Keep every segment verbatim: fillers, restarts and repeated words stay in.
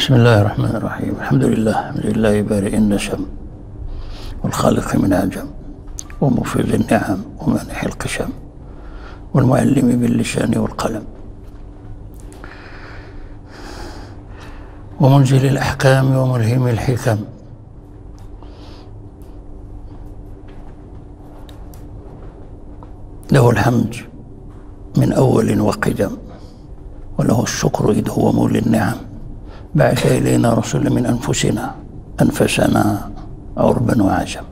بسم الله الرحمن الرحيم. الحمد لله الحمد لله بارئ النشم والخالق من عجم ومفيض النعم ومانح القشم والمعلم باللسان والقلم ومنزل الأحكام وملهم الحكم له الحمد من أول وقدم وله الشكر إذ هو مولي النعم. بعث إلينا رسولا من أنفسنا أنفسنا عربا وعجم،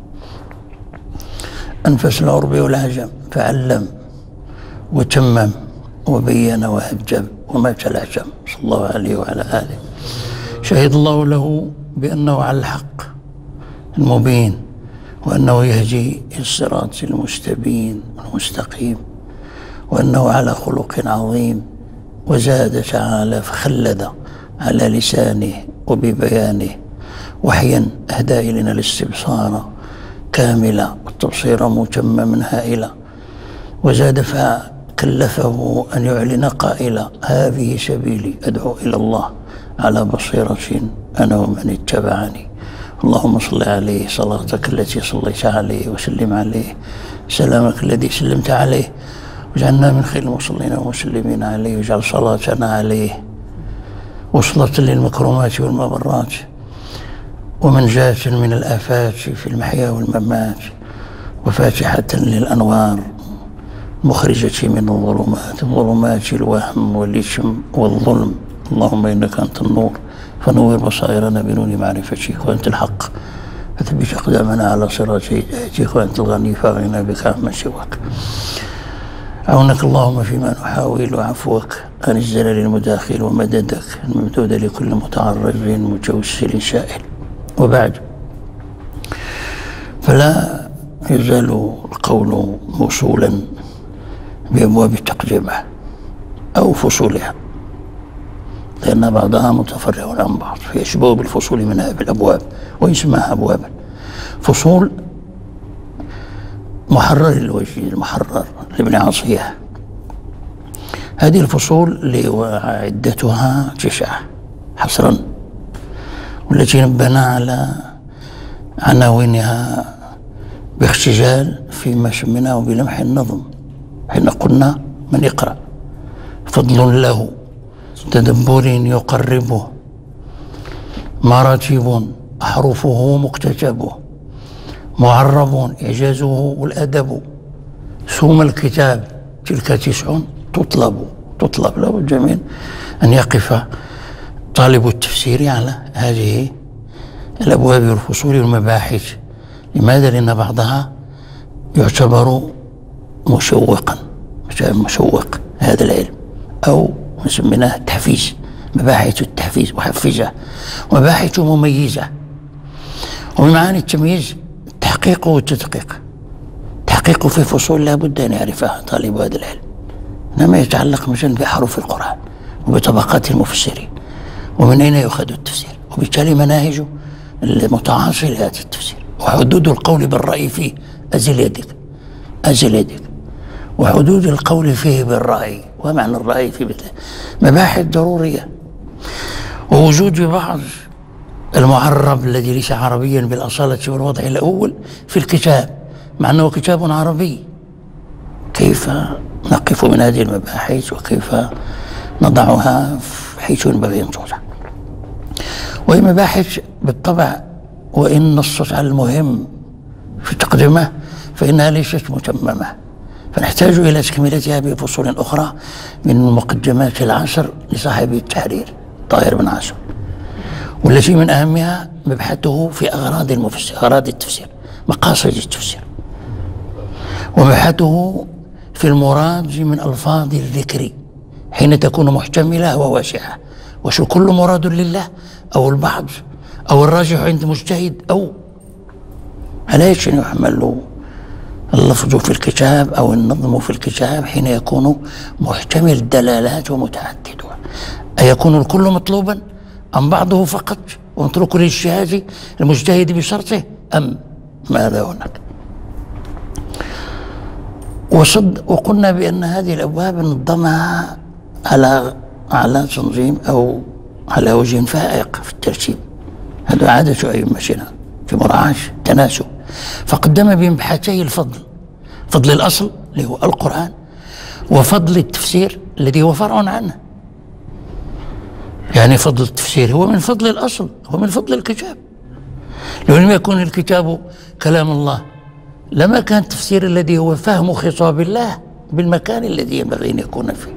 أنفس العرب والعجم فعلم وتمم وبين وهجم وما تلعجم صلى الله عليه وعلى آله. شهد الله له بأنه على الحق المبين وأنه يهدي إلى الصراط المستبين والمستقيم وأنه على خلق عظيم. وزاد تعالى فخلد على لسانه وببيانه وحيا أهدى إلينا الاستبصار كاملا والتبصير متمما هائلا. وزاد فكلفه أن يعلن قائلا هذه سبيلي أدعو إلى الله على بصيرة أنا ومن اتبعني. اللهم صل عليه صلاتك التي صليت عليه وسلم عليه سلامك الذي سلمت عليه واجعلنا من خير المصلين والمسلمين عليه واجعل صلاتنا عليه وصلة للمكرمات والمبرات ومنجاة من الآفات في المحيا والممات وفاتحة للأنوار مخرجة من الظلمات ظلمات الوهم والإثم والظلم. اللهم إنك أنت النور فنور بصائرنا بنور معرفتك وأنت الحق فثبت أقدامنا على صراط هدايتك وأنت الغني فاغنى بك عمن سواك. عونك اللهم فيما نحاول وعفوك عن الزلل المداخل ومددك الممدود لكل متعرض متوسل سائل. وبعد، فلا يزال القول موصولا بأبواب التقدمة أو فصولها لأن بعضها متفرع عن بعض فيشبه بالفصول منها بالأبواب ويسمىها أبوابا. فصول محرر الوجه المحرر لابن عصية. هذه الفصول اللي وعدتها تسعة حصرا والتي نبهنا على عناوينها باختزال فيما سميناه بلمح النظم حين قلنا من يقرأ فضل له تدبر يقربه مراتب أحرفه مكتتبه معرب إعجازه والأدب سوم الكتاب تلك تسع تطلب تطلب له الجميل أن يقف طالب التفسير على هذه الأبواب والفصول والمباحث. لماذا؟ لأن بعضها يعتبر مشوقا مشوق هذا العلم أو سميناه التحفيز مباحث التحفيز وحفزه ومباحث مميزة. ومن معاني التمييز التحقيق والتدقيق. التحقيق في فصول لا بد أن يعرفها طالب هذا العلم إنما يتعلق مثلا بحروف القرآن وبطبقات المفسرين ومن أين يؤخذ التفسير وبالتالي مناهج المتعاصر لهذا التفسير وحدود القول بالرأي فيه أزل يدك أزل يدك وحدود القول فيه بالرأي ومعنى الرأي في مثل مباحث ضرورية. ووجود بعض المعرب الذي ليس عربيا بالأصالة والوضع الأول في الكتاب مع أنه كتاب عربي كيف نقف من هذه المباحث وكيف نضعها حيث ينبغي أن توضع. وهي مباحث بالطبع وإن نصت على المهم في تقدمه فإنها ليست متممة فنحتاج إلى تكملتها بفصول أخرى من مقدمات العصر لصاحب التحرير طاهر بن عاشور والتي من أهمها مبحثه في أغراض المفسر أغراض التفسير مقاصد التفسير ومبحثه في المراد من ألفاظ الذكر حين تكون محتملة وواسعة وشو كل مراد لله أو البعض أو الراجح عند مجتهد أو على ايش يحمل اللفظ في الكتاب أو النظم في الكتاب حين يكون محتمل دلالات ومتعدد. أيكون الكل مطلوبا أم بعضه فقط ونترك للاجتهاد المجتهد بشرطه أم ماذا هناك؟ وصد وقلنا بأن هذه الأبواب نظمها على على تنظيم أو على وجه فائق في الترتيب. هذا عادة أئمتنا في مراعاة التناسب، فقدم بمبحثي الفضل، فضل الأصل اللي هو القرآن، وفضل التفسير الذي هو فرع عنه. يعني فضل التفسير هو من فضل الأصل، هو من فضل الكتاب. لو لم يكن الكتاب كلام الله لما كان التفسير الذي هو فهم خطاب الله بالمكان الذي ينبغي أن يكون فيه.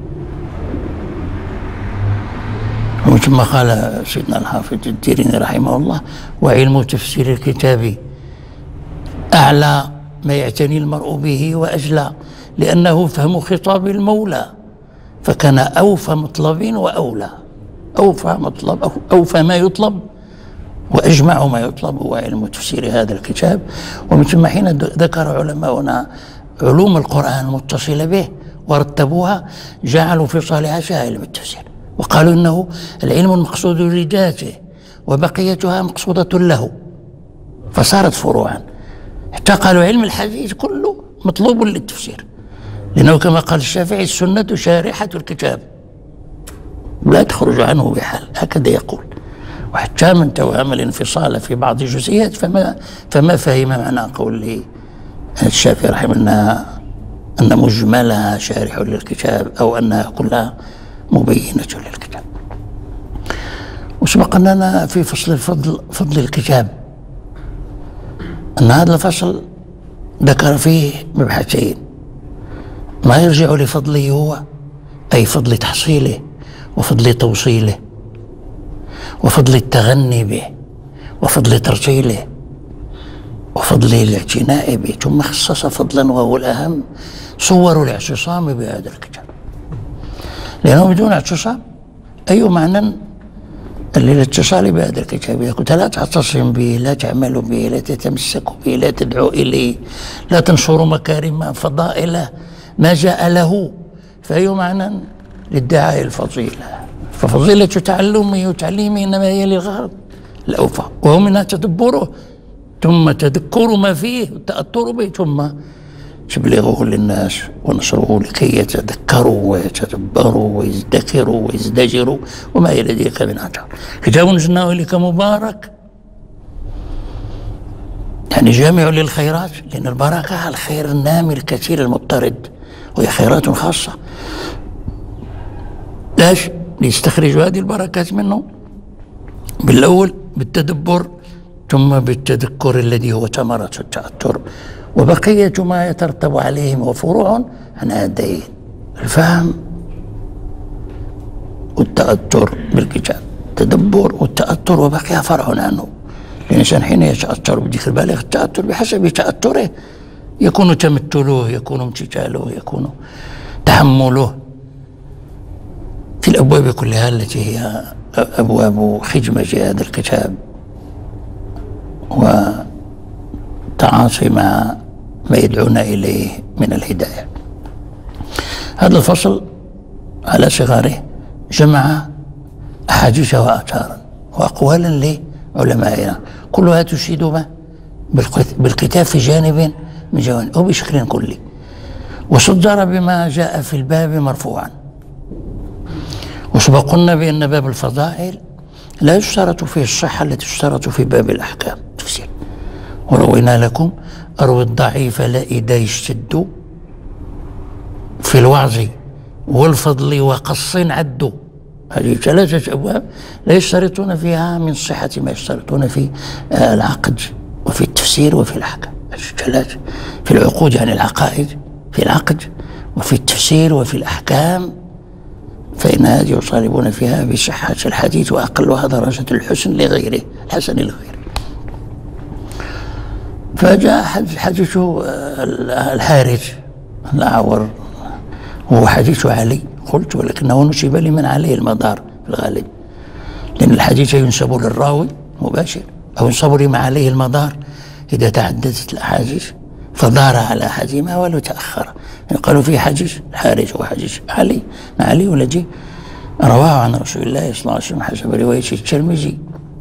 وثم قال سيدنا الحافظ الديريني رحمه الله: وعلم تفسير الكتاب أعلى ما يعتني المرء به وأجلى، لأنه فهم خطاب المولى، فكان أوفى مطلب وأولى. أوفى مطلب أو أوفى ما يطلب وأجمع ما يطلب هو علم تفسير هذا الكتاب. ومن ثم حين ذكر علماؤنا علوم القرآن المتصلة به ورتبوها، جعلوا في صالحها علم التفسير، وقالوا إنه العلم المقصود لذاته وبقيتها مقصودة له، فصارت فروعا. حتى قالوا علم الحديث كله مطلوب للتفسير، لأنه كما قال الشافعي: السنة شارحة الكتاب لا تخرج عنه بحال، هكذا يقول. وحتى من توهم الانفصال في بعض الجزئيات فما فما فهم معنى قول الشافعي رحمه الله أن مجملها شارح للكتاب أو أنها كلها مبينة للكتاب. وسبق أننا في فصل الفضل فضل الكتاب أن هذا الفصل ذكر فيه مبحثين: ما يرجع لفضله هو، أي فضل تحصيله وفضل توصيله وفضل التغني به وفضل ترتيله وفضل الاعتناء به، ثم خصص فضلا وهو الأهم: صور الاعتصام بهذا الكتاب، لأنه بدون اعتصام أي معنى للاتصال بهذا الكتاب؟ إذا كنت لا تعتصم به، لا تعمل به، لا تتمسك به، لا تدعو إليه، لا تنشر مكارم فضائله ما جاء له، فأي معنى للدعاء الفضيلة؟ ففضيلة تعلمه وتعليمه إنما هي للغرض الأوفى، وهو منها تدبره ثم تذكر ما فيه والتأثر به، ثم تبلغه للناس ونشره لكي يتذكروا ويتدبروا ويزدكروا ويزدجروا وما إلى ذلك من أثر. كتاب أنزلناه إليك مبارك، يعني جامع للخيرات، لأن البركة الخير النامي الكثير المضطرد، وهي خيرات خاصة. ليش؟ ليستخرجوا هذه البركات منه بالأول بالتدبر، ثم بالتذكر الذي هو ثمرة التأثر، وبقية ما يترتب عليهم وفروع عن هذين: الفهم والتأثر بالكتاب، التدبر والتأثر، وبقي فرع عنه. الإنسان حين يتأثر بذكر البالغ التأثر بحسب تأثره يكون تمثله، يكون امتثاله، يكون تحمله في الأبواب كلها التي هي أبواب خدمة هذا الكتاب وتعاطي مع ما يدعونا إليه من الهداية. هذا الفصل على صغاره جمع أحاديث وآثارا وأقوالا لعلمائنا كلها تشيد ما بالكتاب في جانب من جوانب أو بشكل كلي، وصدر بما جاء في الباب مرفوعا. وسبق قلنا بأن باب الفضائل لا يشترط فيه الصحة التي تشترط في باب الأحكام تفسير. وروينا لكم: أروي الضعيف لا إذا يشتد في الوعظ والفضل وقص عد. هذه ثلاثة أبواب لا يشترطون فيها من صحة ما يشترطون في العقد وفي التفسير وفي الأحكام. ثلاثة في العقود يعني العقائد، في العقد وفي التفسير وفي الأحكام، فإن هذه يطالبون فيها بصحة الحديث وأقلها درجة الحسن لغيره، الحسن لغيره. فجاء حديث الحارث الأعور هو حديث علي، قلت ولكنه نسب لمن عليه المدار في الغالب، لأن الحديث ينسب للراوي مباشر أو ينسب لما عليه المدار إذا تعددت الأحاديث فدار على أحدهما ولو تأخر. قالوا في حديث الحارث وحديث علي، علي الذي رواه عن رسول الله صلى الله عليه وسلم حسب رواية الترمذي،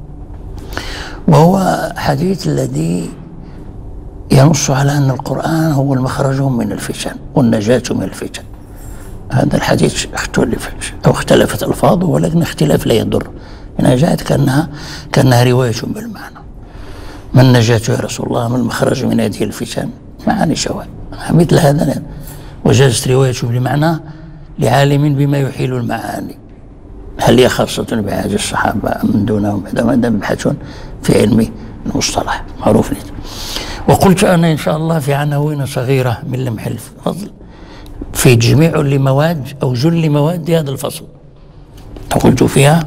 وهو حديث الذي ينص على أن القرآن هو المخرج من الفتن والنجاة من الفتن. هذا الحديث اختلفت أو اختلفت ألفاظه، ولكن اختلاف لا يضر، هنا جاءت كأنها كأنها رواية بالمعنى. ما النجاة يا رسول الله؟ ما المخرج من هذه الفتن؟ معاني شواء مثل هذا. وجازت رواية بالمعنى لعالم بما يحيل المعاني. هل هي خاصة بهذه الصحابة أم من دونهم؟ هذا يبحثون في علم المصطلح معروف. وقلت أنا إن شاء الله في عناوين صغيرة من لمح الفضل في تجميع لمواد أو جل مواد هذا الفصل. قلت فيها: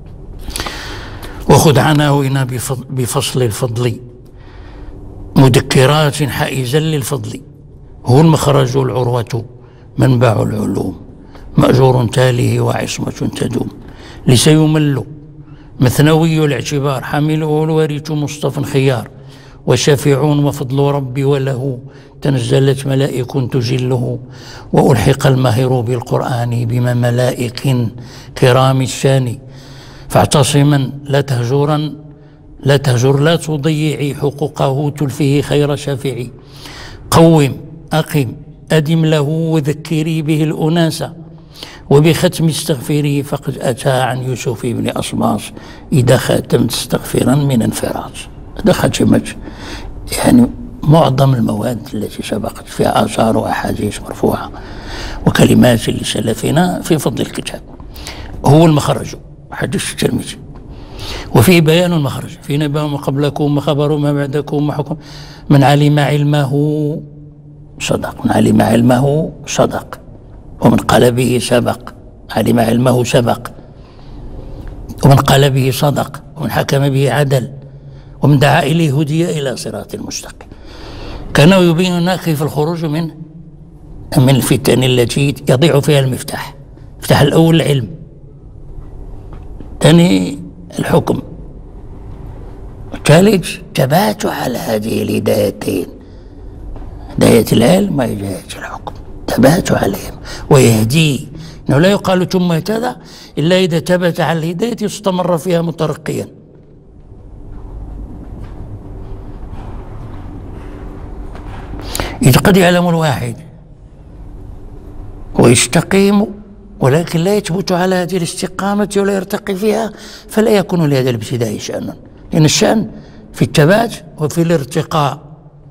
وخذ عناوين بفصل الفضل مذكرات حائزا للفضل، هو المخرج العروة منبع العلوم، مأجور تاليه وعصمة تدوم، ليس يمل مثنوي الاعتبار، حامله الوارث مصطفى خيار، وشافعون وفضل ربي وله تنزلت ملائك تجله، وألحق الماهر بالقرآن بما ملائك كرام الشان، فاعتصما لا تهجرا لا تهجر لا تضيعي حقوقه تلفه خير شافعي، قوم أقم أدم له وذكري به الأناس، وبختم استغفري فقد أتى عن يوسف بن أصماص إذا ختمت استغفرا من انفراج. هذا ختمت يعني معظم المواد التي سبقت فيها آثار وأحاديث مرفوعة وكلمات لسلفنا في فضل الكتاب. هو المخرج حديث الترمذي، وفيه بيان المخرج، في نبأ ما قبلكم وخبر ما بعدكم وحكم. من علم علمه صدق، من علم علمه صدق، ومن قال به سبق، علم علمه سبق، ومن قال به صدق، ومن حكم به عدل، ومن دعا إليه هدي إلى صراط المستقيم. كان يبين لنا كيف الخروج من من الفتن التي يضيع فيها المفتاح. المفتاح الأول العلم، الثاني الحكم، والثالث ثبات على هذه الهدايتين، هداية العلم وهداية الحكم، ثبات عليهم ويهدي. إنه لا يقال ثم اهتدى إلا إذا ثبت على الهداية واستمر فيها مترقيا. إذ قد يعلم الواحد ويستقيم ولكن لا يثبت على هذه الاستقامة ولا يرتقي فيها، فلا يكون لهذا الابتداء شأن، لأن الشأن في الثبات وفي الارتقاء.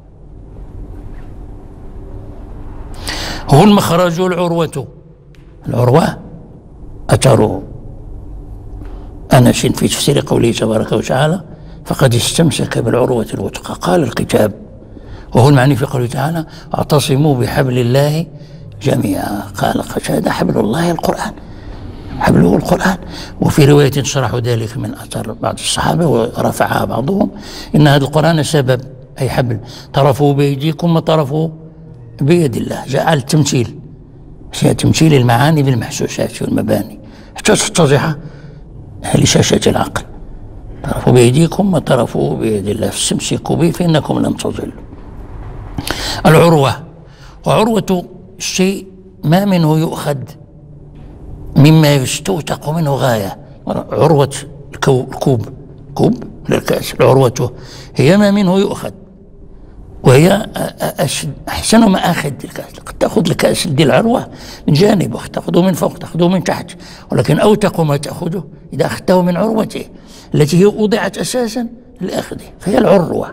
هو المخرج العروة، العروة أثر أنس في تفسير قوله تبارك وتعالى: فقد استمسك بالعروة الوثقى. قال الكتاب، وهو المعني في قوله تعالى: اعتصموا بحبل الله جميعا. قال قتادة: حبل الله القرآن، حبله القرآن. وفي رواية شرحوا ذلك من أثر بعض الصحابة ورفعها بعضهم: إن هذا القرآن سبب، أي حبل، طرفه بأيديكم وطرفه بيد الله. جاء على التمثيل، فيها تمثيل المعاني بالمحسوسات والمباني حتى تتضح لشاشة العقل. طرفه بأيديكم وطرفه بيد الله، فاستمسكوا به فإنكم لن تضلوا. العروة، وعروة الشيء ما منه يؤخذ مما يستوثق منه غاية. عروة الكوب، كوب للكأس، العروة هي ما منه يؤخذ، وهي أحسن مآخذ الكأس. قد تأخذ الكأس دي العروة من جانب، وقد تأخذه من فوق، تأخذه من تحت، ولكن أوثق ما تأخذه إذا أخذته من عروته التي هي وضعت أساسا لأخذه، فهي العروة.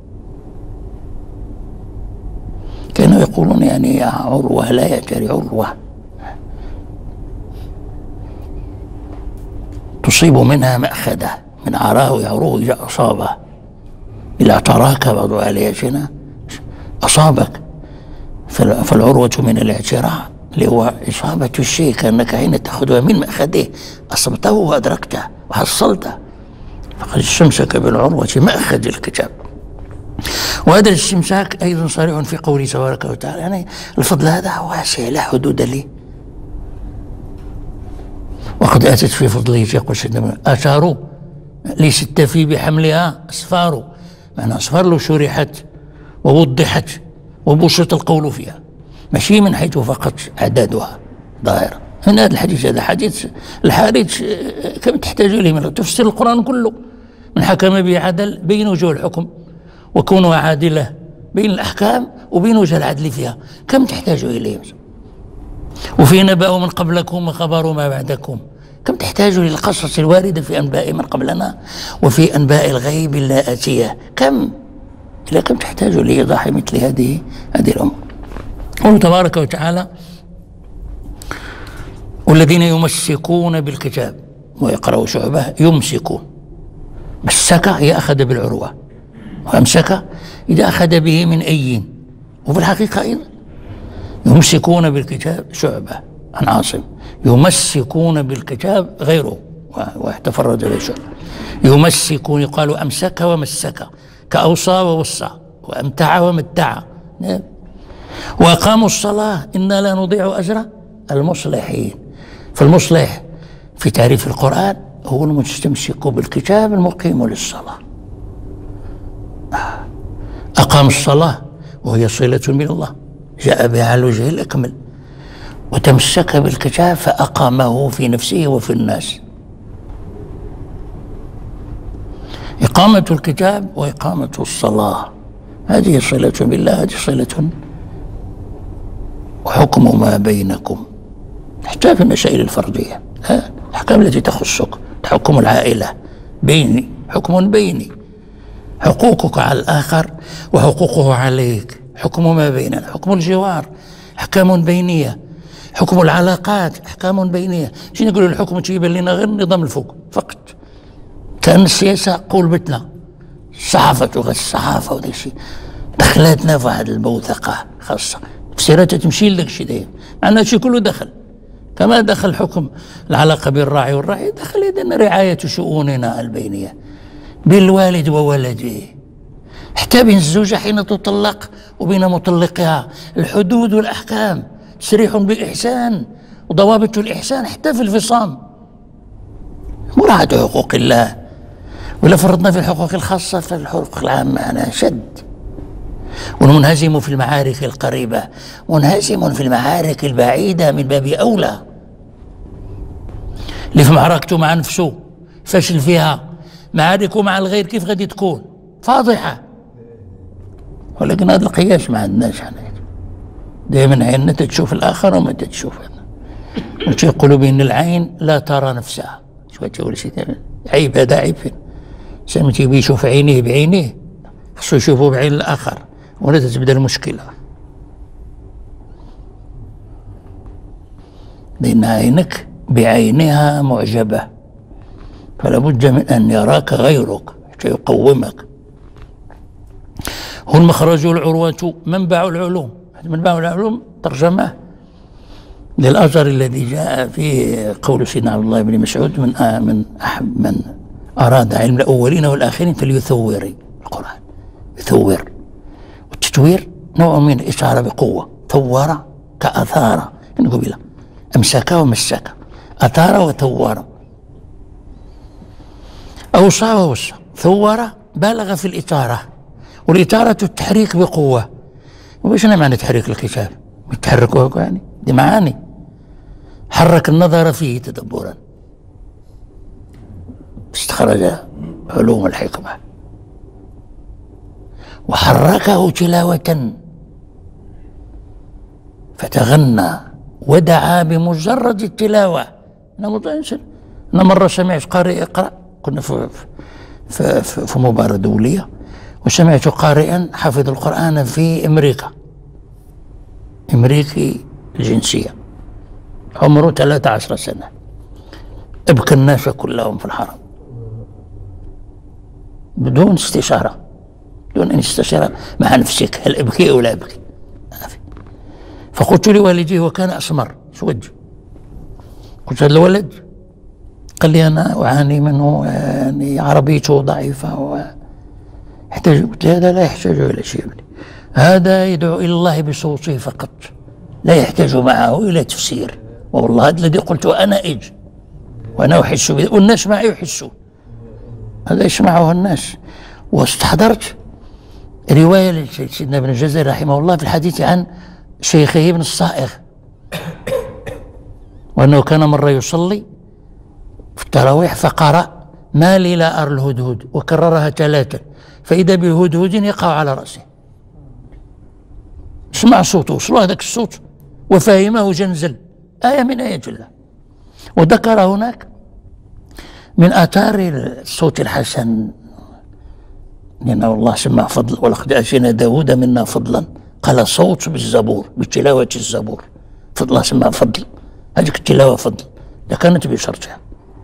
كانوا يقولون يعني يا عروة لا يأتري عروة، تصيب منها مأخذة، من عراه يعروه إذا أصابه، إذا تراك بعض آلياتنا أصابك. فالعروة من الاعتراء اللي هو إصابة الشيء، كأنك حين تأخذها من مأخذه أصبته وأدركته وحصلته. فقد استمسك بالعروة مأخذ الكتاب. وهذا الاستمساك أيضا صريح في قوله تبارك وتعالى، يعني الفضل هذا واسع لا حدود له. وقد أتت في فضله يقول سيدنا: آثار ليست في بحملها أسفار، معنى أسفار لو شرحت ووضحت وبسط القول فيها، ماشي من حيث فقط أعدادها ظاهرة. من هذا الحديث، هذا حديث الحادث كم تحتاج إليه من تفسير القرآن كله. من حكم به عدل بين وجوه الحكم وكونها عادلة بين الأحكام وبين وجه العدل فيها، كم تحتاج إليه. وفي نبأ من قبلكم وخبر ما بعدكم، كم تحتاج للقصص الواردة في أنباء من قبلنا وفي أنباء الغيب اللاتية، كم إلى كم تحتاج لإيضاح مثل هذه هذه الأمور. قوله تبارك وتعالى: والذين يمسكون بالكتاب، ويقرأ شعبة يمسكون. مسك هي أخذ بالعروة، وأمسك إذا أخذ به من أي، وفي الحقيقة أيضا يمسكون بالكتاب شعبة عن عاصم، يمسكون بالكتاب غيره وتفرد به شعبة. يمسكون يقال أمسك ومسك، كأوصى ووصى وأمتع ومتع. وأقاموا الصلاة إنا لا نضيع أجر المصلحين. فالمصلح في تعريف القرآن هو المستمسك بالكتاب المقيم للصلاة. أقام الصلاة وهي صلة من الله جاء بها على الوجه الأكمل، وتمسك بالكتاب فأقامه في نفسه وفي الناس. إقامة الكتاب وإقامة الصلاة هذه صلة بالله، هذه صلة. وحكم ما بينكم حتى في المسائل الفردية، الأحكام التي تخصك، حكم العائلة بيني، حكم بيني، حقوقك على الآخر وحقوقه عليك، حكم ما بيننا، حكم الجوار أحكام بينية، حكم العلاقات أحكام بينية. شنو نقولوا الحكم تيبان لنا غير النظام الفوق فقط، كأن السياسة قول بتنا، الصحافة غير الصحافة وداك الشيء دخلاتنا في واحد البوثقة خاصة، تفسيراتها تمشي لك شي داير، مع أن الشيء كله دخل، كما دخل حكم العلاقة بين الراعي والراعي، دخل إذن رعاية شؤوننا البينية بين الوالد وولده، حتى بين الزوجة حين تطلق وبين مطلقها، الحدود والأحكام، تسريح بالإحسان وضوابط الإحسان حتى في الفصام، مراعاة حقوق الله. ولا فرضنا في الحقوق الخاصة فالحقوق العامة أنا شد. والمنهزم في المعارك القريبة منهزم في المعارك البعيدة من باب أولى. اللي في معركته مع نفسه فشل فيها، معاركه مع الغير كيف غادي تكون؟ فاضحة. ولكن هذا القياس ما عندناش حنا، دائما عيننا تتشوف الآخر وما تتشوف هذا. وتيقولوا بأن العين لا ترى نفسها، شو تقول شي عيب، هذا عيب فين؟ الإنسان تيبي يشوف عينيه بعينيه خصو يشوفه بعين الآخر، ولا تتبدا المشكلة. لأن عينك بعينها معجبة، فلا بد من أن يراك غيرك حتى يقومك. هو المخرج العروة منبع العلوم، منبع العلوم ترجمة للأثر الذي جاء فيه قول سيدنا عبد الله بن مسعود: من آه من أحب من أراد علم الأولين والآخرين فليثور القرآن. يثور، والتثوير نوع من الإشارة بقوة. ثور كأثار، نقول بلا أمسك ومسك، أثار وثور. أوصى ووصى. ثور بالغ في الإثارة، والإثارة التحريك بقوة. وإيش معنى تحريك الكتاب؟ يتحركوه يعني دي معاني. حرك النظر فيه تدبرا، استخرج علوم الحكمة، وحركه تلاوة فتغنى ودعا بمجرد التلاوة. أنا متأنسل، أنا مرة سمعت قارئ يقرأ، كنا في, في, في, في مباراة دولية، وسمعت قارئا حفظ القرآن في أمريكا، أمريكي الجنسية، عمره ثلاثة عشر سنة، ابكى الناس كلهم في الحرم بدون استشارة، بدون أن يستشير مع نفسك هل أبكي أو لا أبكي. فقلت لوالدي وكان أسمر سوج، قلت هذا الولد، قال لي أنا أعاني منه، يعني عربيته ضعيفة ويحتاج. قلت هذا لا يحتاج إلى شيء، هذا يدعو إلى الله بصوته فقط، لا يحتاج معه إلى تفسير. والله هذا الذي قلته أنا إج وأنا أحس به والناس معي يحسون، هذا يسمعه الناس. واستحضرت رواية لسيدنا ابن الجزري رحمه الله في الحديث عن شيخه ابن الصائغ، وأنه كان مرة يصلي في التراويح فقرأ: ما لي لا أرى الهدهد، وكررها ثلاثة، فإذا بهدهد يقع على رأسه. سمع صوته، وصلوا هذاك الصوت وفهمه جنزل، آية من آيات الله. وذكر هناك من آثار الصوت الحسن، لأن الله سماه فضل، ولقد آتينا داود منا فضلا، قال صوت بالزبور، بتلاوة الزبور، فضل سماه فضل، هذيك التلاوة فضل، لا كانت بشرطها.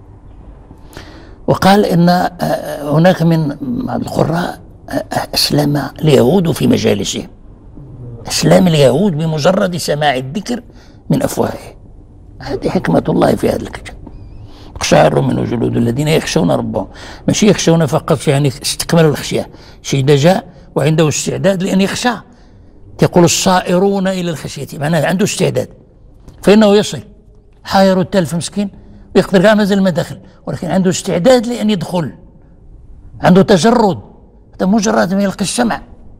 وقال إن هناك من القراء أسلم اليهود في مجالسهم، أسلام اليهود بمجرد سماع الذكر من أفواههم. هذه حكمة الله في هذا الكتاب. يقشعر منه جلود الذين يخشون ربهم، ماشي يخشون فقط يعني استكملوا الخشية، شيء جاء وعنده استعداد لأن يخشى. يقول الصائرون إلى الخشية، معناه عنده استعداد فإنه يصل. حاير التلف مسكين ويقدر كاع مازال ما دخل، ولكن عنده استعداد لأن يدخل، عنده تجرد. هذا مجرد ما يلقي السمع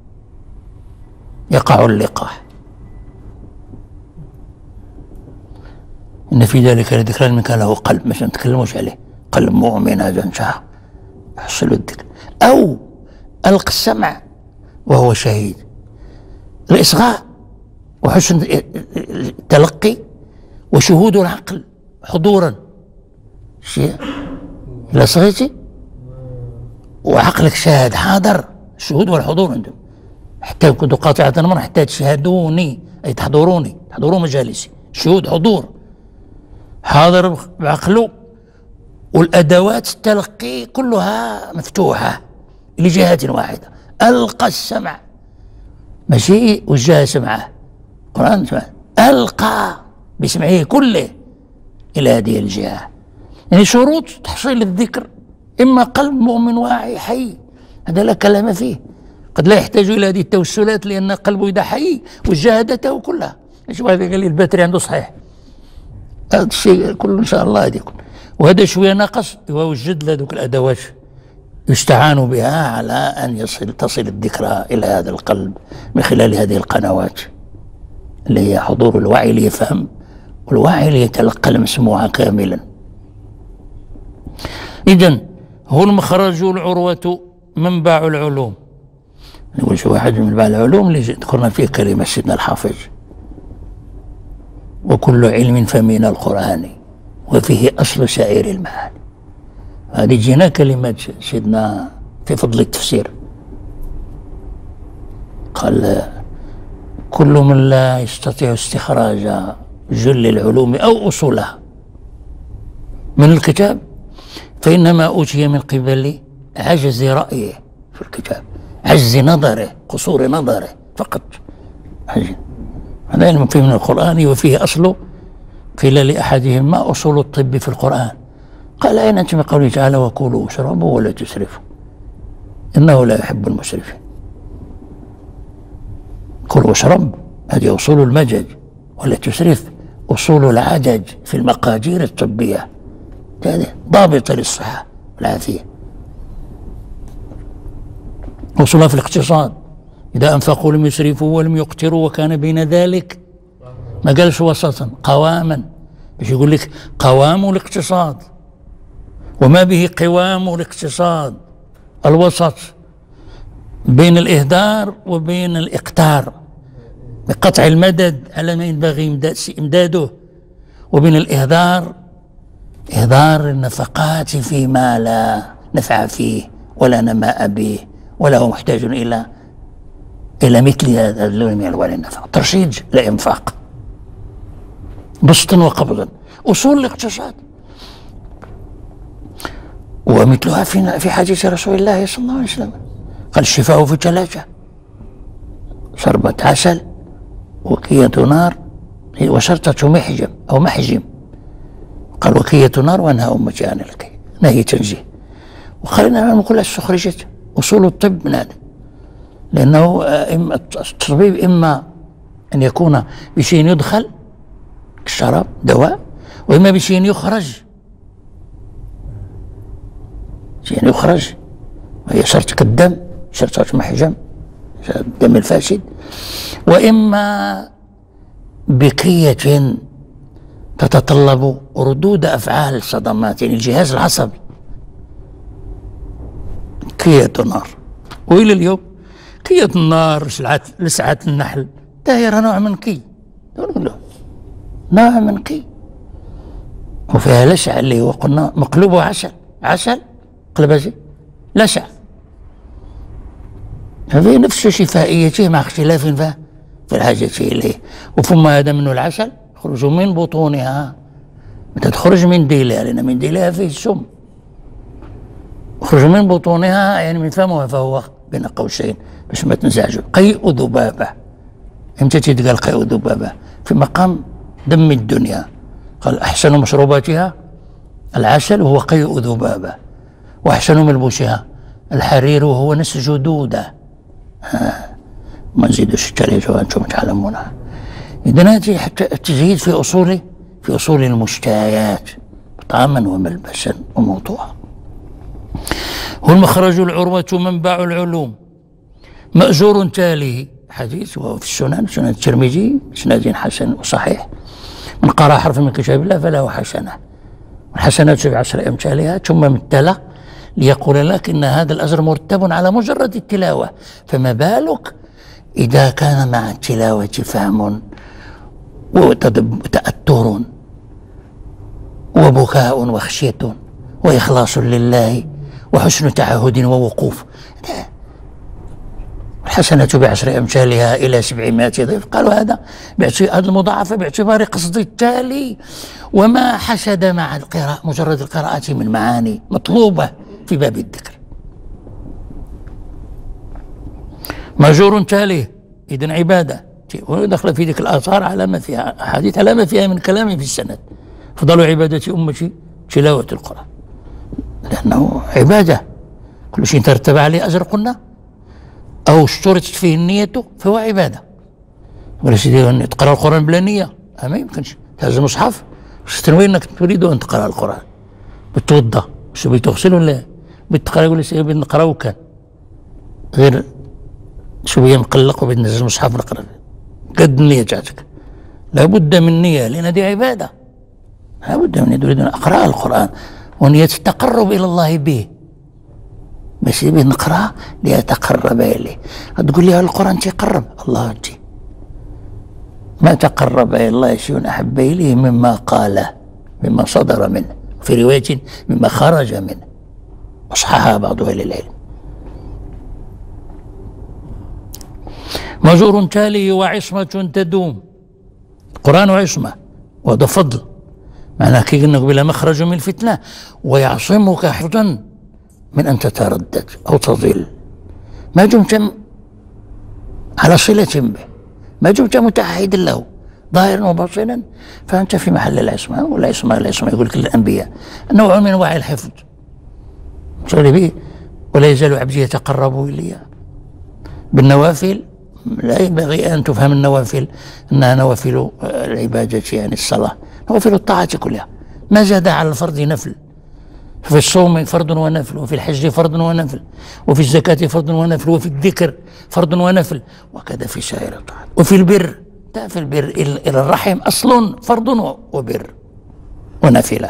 يقع اللقاح. إن في ذلك لذكرى لمن كان له قلب، مش نتكلموش عليه، قلب مؤمن هذا انتهى يحصل الذكر. أو ألقى السمع وهو شهيد. الإصغاء وحسن التلقي وشهود العقل حضورا، شيء إذا صغيتي وعقلك شاهد حاضر، الشهود والحضور عندهم. حتى كنت قاطعة أمر حتى تشاهدوني أي تحضروني، تحضروا مجالسي، شهود حضور حاضر بعقله. والأدوات التلقي كلها مفتوحة لجهة واحدة. ألقى السمع ماشي وجه سمعه، القرآن سمعه، ألقى بسمعه كله إلى هذه الجهة. يعني شروط تحصيل الذكر إما قلب مؤمن واعي حي، هذا لا كلام فيه، قد لا يحتاج إلى هذه التوسلات لأن قلبه إذا حي وجاهدته كلها. ايش واحد قال لي الباتري عنده صحيح، هذا الشيء كله إن شاء الله يكون. وهذا شوية نقص يوجد لذوك الأدوات يستعان بها على أن يصل تصل الذكرى إلى هذا القلب من خلال هذه القنوات اللي هي حضور الوعي ليفهم، والوعي ليتلقى المسموع كاملا. إذن هو المخرج العروة منبع العلوم. نقول شو واحد من منبع العلوم اللي ذكرنا فيه كلمة سيدنا الحافظ: وكل علم فمن القرآن وفيه أصل سائر المعاني. هذه جينا كلمة سيدنا في فضل التفسير، قال: كل من لا يستطيع استخراج جل العلوم أو أصولها من الكتاب فإنما أوتي من قبل عجز رأيه في الكتاب، عجز نظره، قصور نظره فقط. هذا علم فيه من القرآن وفيه أصله. قيل لأحدهم: ما أصول الطب في القرآن؟ قال: أين أنت من قوله تعالى: وكلوا واشربوا ولا تسرفوا إنه لا يحب المسرفين. كل واشرب هذه أصول المجد، ولا تسرف أصول العدد في المقادير الطبية، هذه ضابطة للصحة والعافية. أصولها في الاقتصاد: إذا أنفقوا لم يسرفوا ولم يقتروا وكان بين ذلك، ما قالش وسطا، قواما، باش يقول لك قوام الاقتصاد وما به قوام الاقتصاد، الوسط بين الإهدار وبين الإقتار، بقطع المدد على ما ينبغي إمداده، وبين الإهدار، إهدار النفقات فيما لا نفع فيه ولا نماء به ولا هو محتاج إلى إلى مثل هذا اللون من ألوان النفق. ترشيد لا إنفاق، بسطا وقبضا، أصول الاقتصاد. ومثلها في في حديث رسول الله صلى الله عليه وسلم، قال: الشفاء في ثلاثة: شربة عسل وكية نار وشرطة محجم أو محجم. قال: وكية نار وأنهى أمتي عن الكي، نهي تنزيه. وقال: نعم كلها استخرجت أصول الطب من هذا، لأنه الطبيب إما أن يكون بشيء يدخل كالشراب دواء، وإما بشيء يخرج، شيء يخرج وهي شرط كالدم، شرطة محجم، الدم الفاسد، وإما بكية تتطلب ردود أفعال الصدمات، يعني الجهاز العصبي، كية نار. وإلى اليوم كية النار لسعة النحل دايرة نوع من كي، نوع من كي، وفيها لسعة اللي هو قلنا مقلوب عسل، عسل قلبازي لسع، هذه نفس شفائيته مع اختلاف في الحاجة إليه. وثم هذا منه العسل يخرج من بطونها، متى تخرج من ديلها لأن من ديلها فيه السم، يخرج من بطونها يعني من فمها، فهو بين قوسين باش ما تنزعجوا قيء ذبابة. امتى تتقال قيء ذبابة؟ في مقام دم الدنيا، قال أحسن مشروباتها العسل وهو قيء ذبابة، وأحسن ملبوسها الحرير وهو نسج دودة. ما نزيدوش التالية وأنتم تعلمونها. إذن هذه حتى التزهيد في أصول في أصول المشتهيات طعاما وملبسا وموضوعا. والمخرج العروة منبع العلوم مأجور تاليه، حديث وهو في السنن، سنن الترمذي إسناد حسن وصحيح، من قرأ حرف من كتاب الله فله حسنة، والحسنات بعشر أمثالها، ثم مثله ليقول لك إن هذا الأجر مرتب على مجرد التلاوة، فما بالك إذا كان مع التلاوة فهم وتأثر وبكاء وخشية وإخلاص لله وحسن تعهد ووقوف. الحسنة بعشر أمثالها إلى سبعمائة ضعف. قالوا هذا هذا المضاعفة باعتبار قصد التالي وما حشد مع القراءة، مجرد القراءة من معاني مطلوبة في باب الذكر. مأجور تاليه إذن عبادة، ودخل في ذلك الآثار على ما فيها أحاديث على ما فيها من كلام في السند. أفضل عبادة أمتي تلاوة القرآن، لأنه عبادة كل شيء ترتب عليه أجر قلنا، أو اشترطت فيه النية فهو عبادة. ولا سيدي تقرأ القرآن بلا نية ما يمكنش. تهز المصحف تنوي أنك تريد أن تقرأ القرآن، بتوضأ شو بتغسل ولا بتقرأ ولا سيدي بنقرأ وكان غير شوية مقلق وبتنزل المصحف نقرأ قد النية جاتك. لابد من نية لأن هذه عبادة، لابد من يريد أن أقرأ القرآن ونية التقرب إلى الله به، ماشي به نقرأ ليتقرب إليه. تقول لي القرآن تيقرب الله، تي ما تقرب إلى الله شيء أحب إليه مما قاله، مما صدر منه، في رواية مما خرج منه، وصححها بعض أهل العلم. مأجور تالي وعصمة تدوم. القرآن عصمة وهذا فضل، معناه كي قلنا بلا مخرج من الفتنة، ويعصمك حفظا من أن تتردد أو تضل ما دمت على صلة به، ما دمت متعهدا له ظاهرا وباطنا، فأنت في محل العصمة. والعصمة العصمة يقول لك الأنبياء نوع من أنواع الحفظ به. ولا يزال عبدي يتقرب إلي بالنوافل. لا ينبغي أن تفهم النوافل أنها نوافل العبادة يعني الصلاة، نوافل الطاعة كلها ما زاد على الفرض نفل. في الصوم فرض ونفل، وفي الحج فرض ونفل، وفي الزكاة فرض ونفل، وفي الذكر فرض ونفل، وكذا في سائر الطاعات. وفي البر، في البر إلى الرحم أصل فرض وبر ونافلة.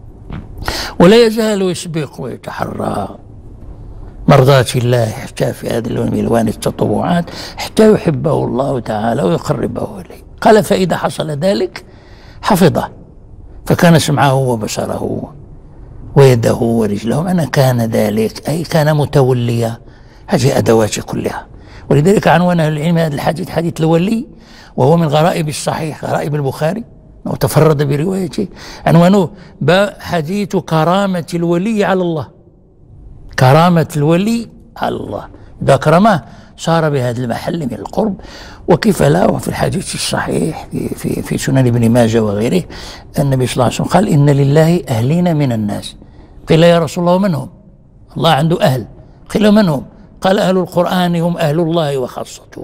ولا يزال يسبق ويتحرى مرضاة الله حتى في هذه الألوان التطوعات، حتى يحبه الله تعالى ويقربه إليه. قال فإذا حصل ذلك حفظه، فكان سمعه وبصره ويده ورجله. أنا كان ذلك أي كان متوليا هذه الأدوات كلها. ولذلك عنوان أهل العلم هذا الحديث حديث الولي، وهو من غرائب الصحيح، غرائب البخاري وتفرد بروايته. عنوانه حديث كرامة الولي على الله، كرامة الولي على الله، إذا كرمه صار بهذا المحل من القرب. وكيف لا، وفي الحديث الصحيح في, في, في سنن ابن ماجه وغيره، النبي صلى الله عليه وسلم قال إن لله أهلين من الناس. قيل يا رسول الله من هم؟ الله عنده أهل. قيل من هم؟ قال أهل القرآن هم أهل الله وخاصته.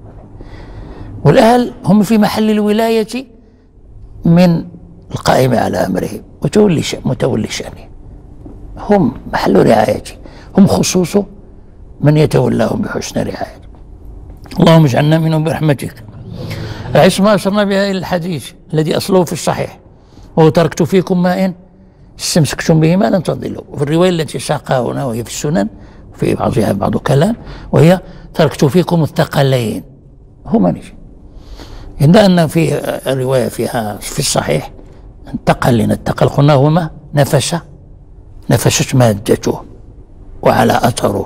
والأهل هم في محل الولاية من القائم على أمره وتولي متولي شأنه، هم محل رعايته، هم خصوص من يتولاهم بحسن رعايته. اللهم اجعلنا منهم برحمتك. العصمة أشرنا بها إلى الحديث الذي أصله في الصحيح، وهو تركت فيكم ما إن استمسكتم به ما لن تضلوا. وفي الرواية التي ساقها هنا وهي في السنن في بعضها بعض كلام، وهي تركت فيكم الثقلين هما نجي. عند أن في الرواية فيها في الصحيح انتقل لنا، الثقل قلنا هما نفس نفشت مادته وعلى أثره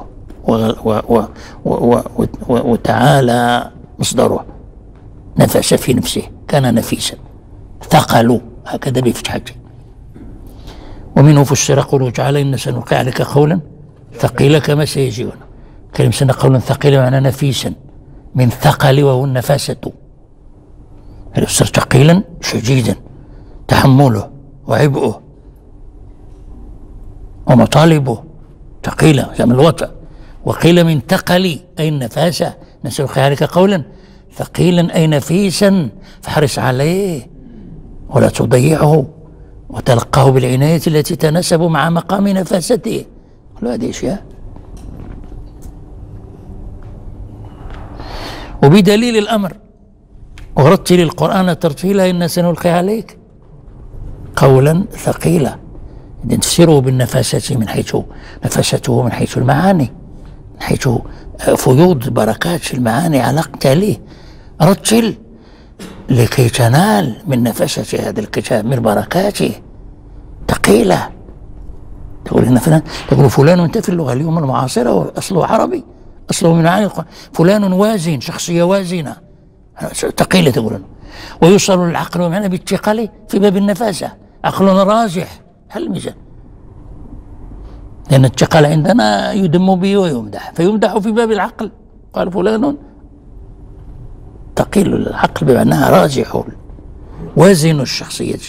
وتعالى مصدره، نفس في نفسه، كان نفيسا. ثقلوا هكذا بفتحته. ومنه فسر قوله تعالى إن سنلقي عليك قولا ثقيلا كما سيجيون. كلمة سنة قولا ثقيلا معنى نفيسا من ثقل وهو النفاسة، يفسر ثقيلا شديدا تحمله وعبئه ومطالبه ثقيلة زي من الوطأ. وقيل من ثقل أي النفاسة، نسلقي عليك قولا ثقيلا أي نفيسا فاحرص عليه ولا تضيعه وتلقاه بالعناية التي تناسب مع مقام نفاسته. كل هذه أشياء. وبدليل الأمر ورتل القرآن ترتيلا إنا سنلقي عليك قولا ثقيلا، إذن تفسره بالنفاسة من حيث نفاسته من حيث المعاني، من حيث فيوض بركات المعاني على تاليه. رتل لكي تنال من نفاسة هذا الكتاب من بركاته ثقيلة. تقول إن فلان، تقول فلان أنت في اللغة اليوم المعاصرة أصله عربي، أصله من معاني القرآن، فلان وازن، شخصية وازنة ثقيلة تقول. ويوصل العقل ومعنى بالثقل في باب النفاسة، عقل راجح الميزان، لأن الثقل عندنا يدم به ويمدح، فيمدح في باب العقل. قال فلان ثقيل العقل بمعناها راجح وازن الشخصية،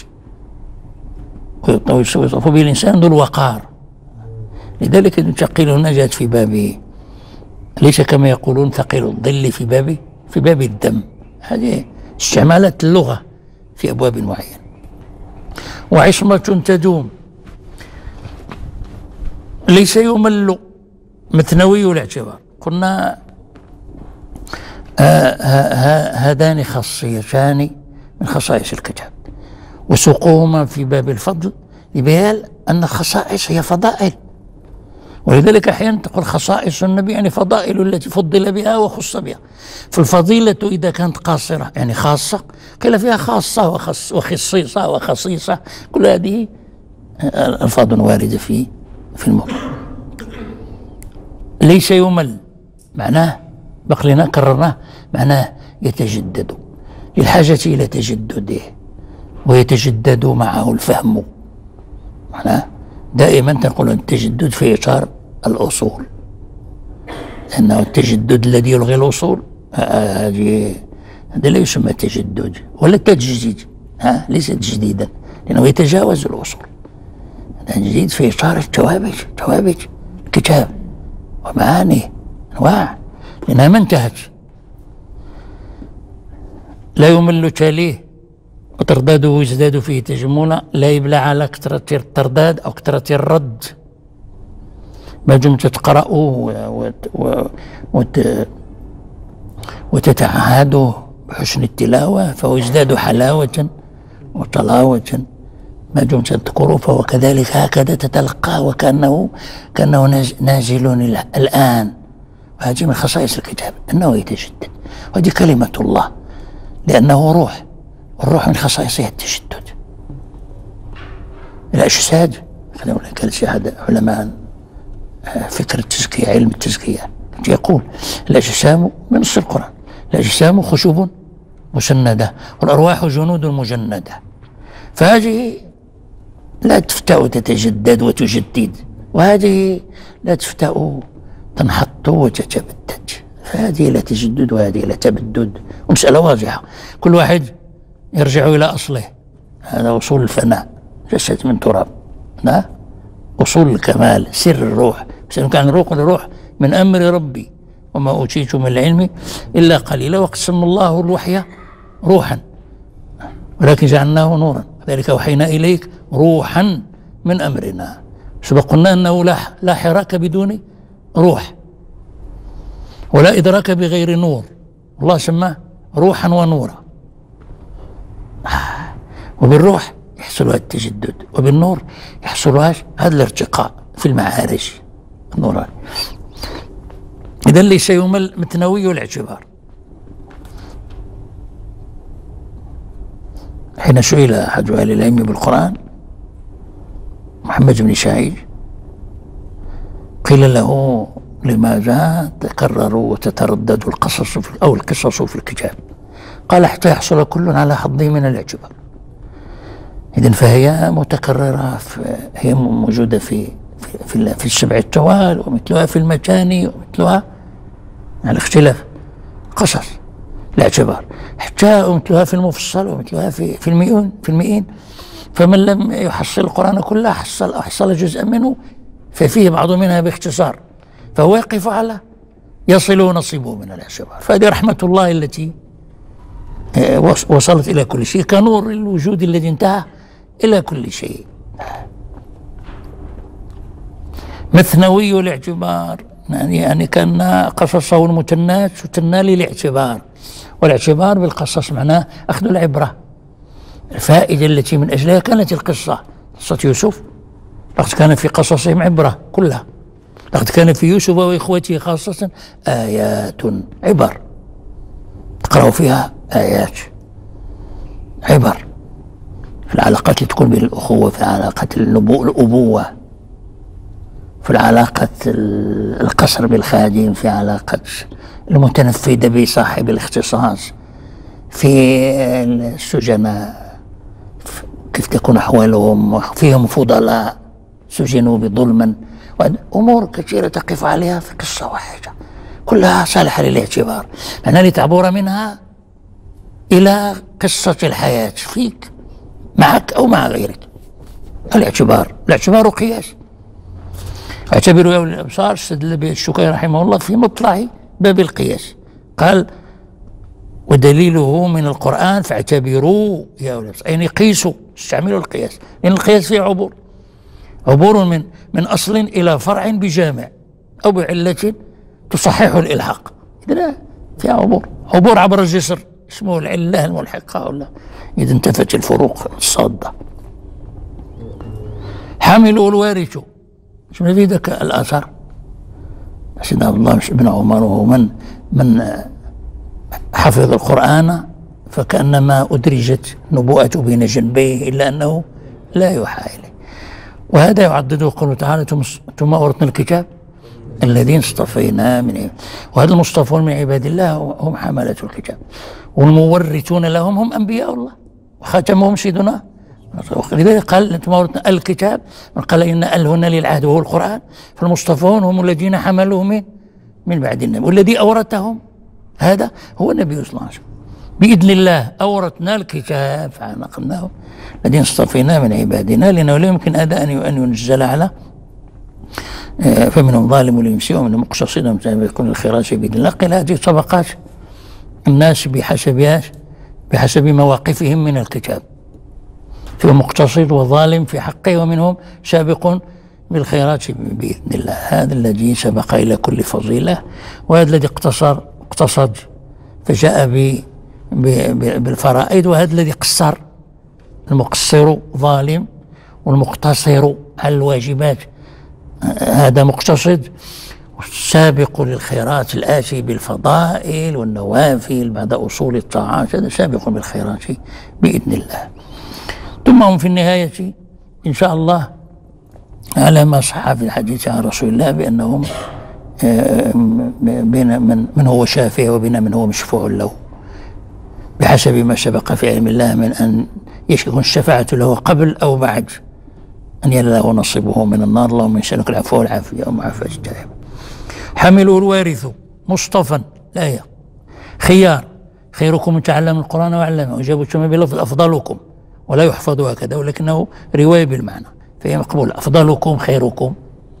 ويوصف به الإنسان ذو الوقار. لذلك ثقيل هنا جاءت في باب، ليس كما يقولون ثقيل الظل في باب في باب الدم. هذه استعمالات اللغة في أبواب معينة. وعصمة تدوم، ليس يمل، مثنوي الاعتبار. قلنا هذان خاصيتان من خصائص الكتاب، وسوقهما في باب الفضل لبيان أن الخصائص هي فضائل. ولذلك أحيانا تقول خصائص النبي يعني فضائل التي فضل بها وخص بها. فالفضيلة إذا كانت قاصرة يعني خاصة، قيل فيها خاصة وخص وخصيصة وخصيصة، كل هذه ألفاظ واردة في في الموضوع. ليس يمل معناه بقلنا كررناه، معناه يتجدد للحاجة إلى تجدده، ويتجدد معه الفهم. معناه دائما تنقل التجدد في إطار الأصول، لأنه التجدد الذي يلغي الأصول هذه هذا لا يسمى تجدد ولا تجديد، ها ليس تجديدا، لأنه يتجاوز الأصول. التجديد في إطار الثوابت، ثوابت الكتاب ومعانيه أنواع، لأنها ما انتهت. لا يمل تاليه وترداده يزداد فيه تجملا، لا يبلى على كثرة الترداد أو كثرة الرد. ما دمت تقرأه وتتعهده بحسن التلاوة فهو يزداد حلاوة وطلاوة. ما دمت تذكره فهو كذلك هكذا تتلقاه وكأنه كأنه نازل الآن. وهذه من خصائص الكتاب أنه يتجدد، وهذه كلمة الله لأنه روح، والروح من خصائصها التجدد. الأجساد كان شي أحد علماء فكر التزكية، علم التزكية، يقول الأجسام من نص القرآن، الأجسام خشب مسندة والأرواح جنود مجندة. فهذه لا تفتأ تتجدد وتجدد، وهذه لا تفتأ تنحط وتتبدد. فهذه لا تجدد وهذه لا تبدد، ومسألة واضحة، كل واحد يرجع إلى أصله. هذا أصول الفناء، جسد من تراب، لا أصول الكمال، سر الروح. بس كان الروح الروح من أمر ربي، وما أوتيت من العلم إلا قليلا، وقسم الله الوحي روحا ولكن جعلناه نورا، ذلك أوحينا إليك روحا من أمرنا. سبق قلنا أنه لا لا حراك بدون روح، ولا إدراك بغير نور، الله سماه روحا ونورا. وبالروح يحصل هذا التجدد، وبالنور يحصل هذا الارتقاء في المعارج النوراني. إذا ليس يمل، مثنوي الاعتبار. حين سئل أحد أهل العلم بالقرآن محمد بن سعيد قيل له لماذا تكرر وتتردد القصص أو القصص في الكتاب؟ قال حتى يحصل كل على حظه من الاعتبار. إذن فهي متكررة، هي موجودة في في, في السبع التوال، ومثلها في المتاني، ومثلها على اختلاف قصص الاعتبار، حتى ومثلها في المفصل، ومثلها في في المئون في المئين. فمن لم يحصل القرآن كله حصل أو حصل جزءا منه، ففيه بعض منها باختصار، فهو يقف على يصل نصيبه من الاعتبار. فهذه رحمة الله التي وصلت إلى كل شيء، كنور الوجود الذي انتهى إلى كل شيء. مثنوي الاعتبار، يعني يعني كان قصصه المتنات تتنى للاعتبار، والاعتبار بالقصص معناه أخذ العبرة، الفائدة التي من أجلها كانت القصة. قصة يوسف لقد كان في قصصهم عبرة كلها، لقد كان في يوسف وإخوته خاصة آيات عبر، تقرأوا فيها آيات عبر في العلاقات اللي تكون بين الأخوة، في علاقة الأبوة، في العلاقة القصر بالخادم، في علاقة المتنفذ بصاحب الاختصاص، في السجناء كيف تكون أحوالهم، فيهم فضلاء سجنوا بظلما، أمور كثيرة تقف عليها في قصة واحدة كلها صالحة للاعتبار، معناه لتعبر منها إلى قصة الحياة فيك معك أو مع غيرك. الاعتبار الاعتبار قياس. اعتبروا يا أولي الأبصار، استدل به الشكري رحمه الله في مطلع باب القياس، قال ودليله من القرآن فاعتبروا يا أولي الأبصار، يعني قيسوا، استعملوا القياس، لأن القياس فيه عبور، عبور من من أصل إلى فرع بجامع أو بعلة تصحح الإلحاق. إذا فيها عبور، عبور عبر الجسر اسمه العلة الملحقة، ولا إذا انتفت الفروق الصادة. حاملوا الوارث، شنو في ذاك الآثار؟ سيدنا عبد الله بن عمر وهو من من حفظ القرآن فكأنما أدرجت نبوءة بين جنبيه، إلا أنه لا يوحى إليه. وهذا يعدده قوله تعالى ثم أورثنا الكتاب الذين اصطفينا من عباد. وهذا المصطفون من عباد الله هم حملة الكتاب، والمورثون لهم هم أنبياء الله وخاتمهم سيدنا. لذلك قال ثم أورثنا الكتاب، قال إن ال هنا للعهد وهو القرآن، فالمصطفون هم الذين حملوه من من بعد النبي، والذي أورثهم هذا هو النبي صلى الله عليه وسلم. بإذن الله أورثنا الكتاب فنقلناه الذين اصطفينا من عبادنا، لأنه لا يمكن أداء أن ينزل على فمنهم ظالم لنفسه ومنهم مقتصد ومن يكون الخيرات بإذن الله. قيل هذه طبقات الناس بحسب بحسب مواقفهم من الكتاب، فيهم مقتصد وظالم في حقه، ومنهم سابق بالخيرات بإذن الله. هذا الذي سبق إلى كل فضيلة، وهذا الذي اقتصر اقتصد فجاء ب بالفرائض، وهذا الذي قصر، المقصر ظالم والمقتصر على الواجبات هذا مقتصد، والسابق للخيرات الآتي بالفضائل والنوافل بعد أصول الطاعات هذا سابق بالخيرات بإذن الله. ثم هم في النهاية إن شاء الله على ما صح في الحديث عن رسول الله بأنهم بين من, من هو شافع وبين من هو مشفوع له، بحسب ما سبق في علم الله من أن يكون الشفاعة له قبل أو بعد أن ينال له نصيبه من النار. اللهم نسألك العفو والعافية ومعافاة الدائم. حملوا الوارث مصطفى الآية خيار، خيركم من تعلم القرآن وعلمه، وجابوا ثم بلفظ أفضلكم، ولا يحفظ هكذا ولكنه رواية بالمعنى، فهي مقبول. أفضلكم خيركم،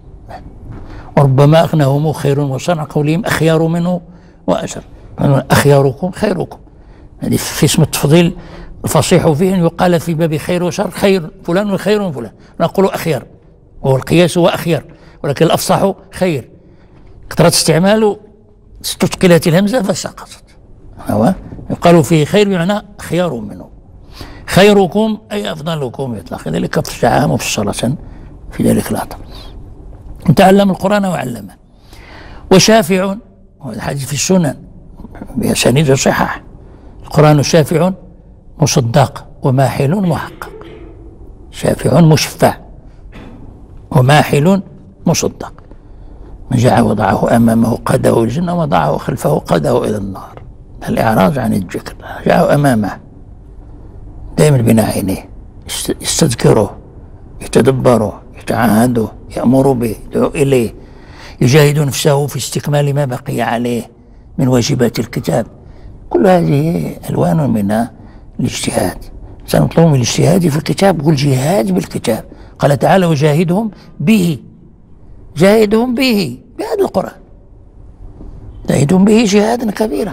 وربما أغناهم خير وصنع قولهم أخيار منه وأشر، أخياركم خيركم. هذه في اسم التفضيل الفصيح فيه أن يقال في باب خير وشر خير فلان وخير من فلان، نقول أخيار، وهو القياس هو أخيار، ولكن الأفصح خير. كثرة استعماله استثقلت الهمزة فسقطت، هو يقال فيه خير بمعنى خيار منه. خيركم أي أفضلكم يطلق، ذلك فشعها مفصلة في ذلك الأطر. تعلم القرآن وعلمه. وشافع، وهذا الحديث في السنن بأسانيد صحاح، القرآن شافع مصدق وماحل محقق، شافع مشفع وماحل مصدق. من جاء وضعه أمامه قاده الجنة وضعه خلفه قاده إلى النار. الإعراض عن الذكر، جاء أمامه دائما بين عينيه، يستذكره، يتدبره، يتعاهده، يأمر به، يدعو إليه، يجاهد نفسه في استكمال ما بقي عليه من واجبات الكتاب. كل هذه ألوان من الاجتهاد. سنطلب من الاجتهاد في الكتاب والجهاد بالكتاب. قال تعالى: وجاهدهم به، جاهدهم به، بهذا القرآن، جاهدهم به جهادا كبيرا.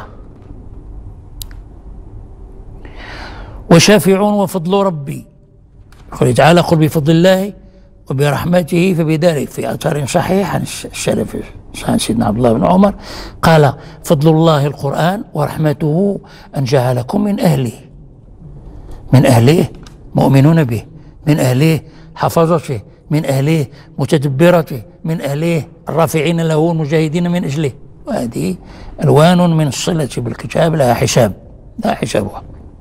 وشافعون وفضل ربي، قال تعالى: قل بفضل الله وبرحمته فبذلك، في أثر صحيح عن السلف عن سيدنا عبد الله بن عمر قال: فضل الله القرآن ورحمته أن جعلكم من أهله، من أهله مؤمنون به، من أهله حفظته، من أهله متدبرته، من أهله الرافعين له والمجاهدين من أجله. وهذه ألوان من الصلة بالكتاب لها حساب، لا حسابها.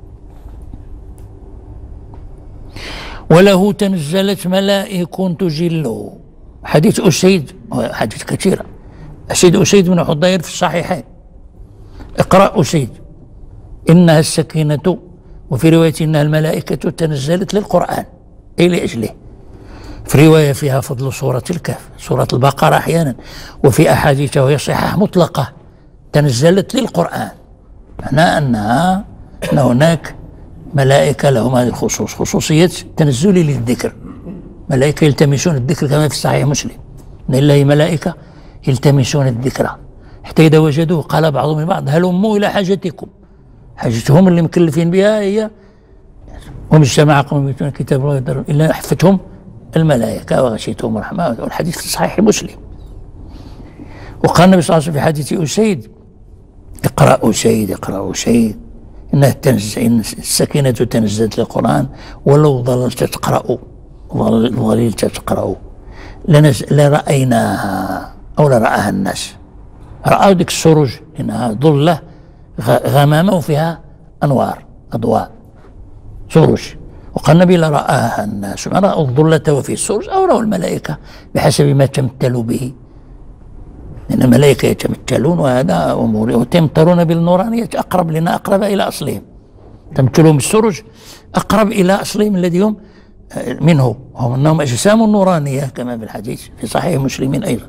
وله تنزلت ملائك تجله، حديث أسيد، حديث كثيرة، أسيد أسيد بن حضير في الصحيحين. اقرأ أسيد: إنها السكينة، وفي رواية إنها الملائكة تنزلت للقرآن أي لأجله. في رواية فيها فضل سورة الكهف، سورة البقرة أحيانا، وفي أحاديث وهي صحاح مطلقة تنزلت للقرآن، معناه أنها أن هناك ملائكة لهم هذه الخصوص، خصوصية تنزل للذكر. ملائكة يلتمسون الذكر كما في صحيح مسلم: إن لله ملائكة يلتمسون الذكر حتى إذا وجدوه قال بعضهم لبعض: هلموا إلى حاجتكم. حاجتهم اللي مكلفين بها هي وما اجتمع قوم يتلون كتاب الله إلا حفتهم الملائكة وغشيتهم الرحمة، والحديث في صحيح مسلم. وقال النبي صلى الله عليه وسلم في حديث أسيد: اقرأ أسيد، اقرأ أسيد، إنها تنزل، إن السكينة تنزلت للقرآن ولو ظللت تقرأ، ظللت تقرأ لرأيناها أو لرآها الناس. رأوا ديك السروج إنها ظلة غمامة وفيها أنوار أضواء سروج، وقال النبي: لرآها الناس، ما رأوا الظلة وفي السروج أو رأوا الملائكة بحسب ما تمثلوا به، لأن الملائكة يتمثلون، وهذا أمور وتمطرون بالنورانية أقرب لنا، أقرب إلى أصلهم. تمثلهم بالسروج أقرب إلى أصلهم الذي هم منه، هم أنهم أجسام نورانية كما في الحديث في صحيح مسلم أيضا.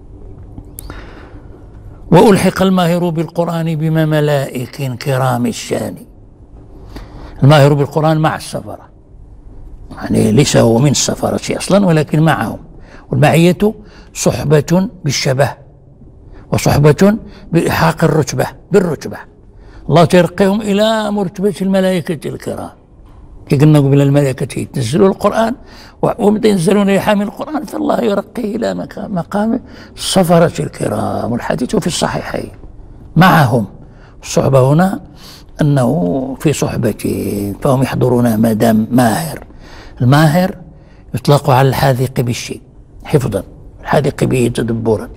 وألحق الماهر بالقرآن بما ملائك كرام الشان. الماهر بالقرآن مع السفرة، يعني ليس هو من السفرة أصلا ولكن معهم، والمعية صحبة بالشبه وصحبة بإلحاق الرتبة بالرتبة. الله ترقيهم إلى مرتبة الملائكة الكرام. كي قلنا قبل الملائكة تنزلوا القرآن ومتى ينزلون لحامل القرآن فالله يرقيه إلى مقام السفرة الكرام، والحديث في الصحيحين معهم. الصحبة هنا أنه في صحبته فهم يحضرون ما دام ماهر. الماهر يطلق على الحاذق بالشيء حفظا، الحاذق به تدبرا،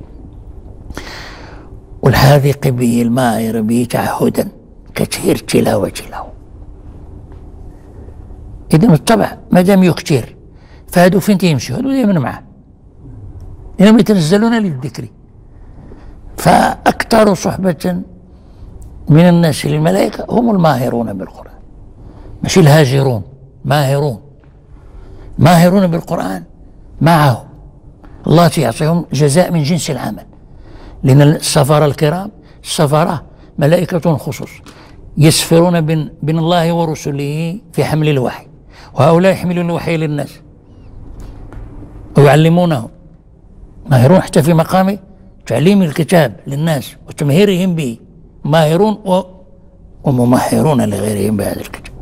والحاذق به الماهر به تعهدا كثير تلاوة له. إذا بالطبع ما دام يكثر فهادو فين تيمشوا؟ هادو دائما معه، لأنهم يتنزلون للذكر. فأكثر صحبة من الناس للملائكة هم الماهرون بالقرآن، مش الهاجرون، ماهرون ماهرون بالقرآن معه. الله يعطيهم جزاء من جنس العمل، لأن السفارة الكرام السفارة ملائكة خصوص يسفرون بين, بين الله ورسله في حمل الوحي، وهؤلاء يحملون الوحي للناس ويعلمونهم. ماهرون حتى في مقام تعليم الكتاب للناس وتمهيرهم به، ماهرون وممهرون لغيرهم بهذا الكتاب.